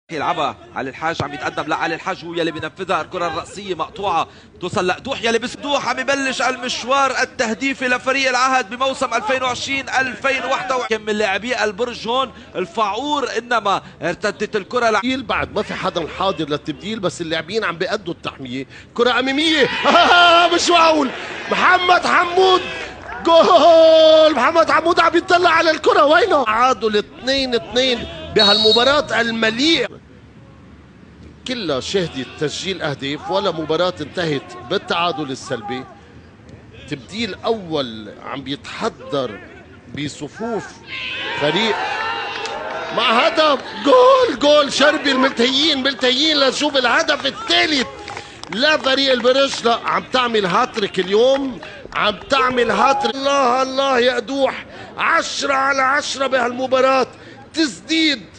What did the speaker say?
يلعبها علي الحاج، عم يتقدم لعلي الحاج، هو يلي بينفذها. الكرة الرأسية مقطوعة، توصل لقدوح يلي بسدوح. عم يبلش المشوار التهديفي لفريق العهد بموسم 2020-2021 من لاعبي البرج. هون الفاعور، انما ارتدت الكرة بعد ما في حدا حاضر للتبديل، بس اللاعبين عم بيأدوا التحمية. كرة أمامية مش معقول. محمد حمود جول. محمد حمود عم يطلع على الكرة، وينه؟ تعادل 2-2 بهالمباراة المليئة كلها شهدت تسجيل أهداف، ولا مباراة انتهت بالتعادل السلبي. تبديل أول عم بيتحضر بصفوف فريق مع هدف. جول شربي. ملتهيين لنشوف الهدف الثالث لفريق البرج. لا، عم تعمل هاتريك اليوم، عم تعمل هاتريك. الله يا قدوح، 10 على 10 بهالمباراة. تسديد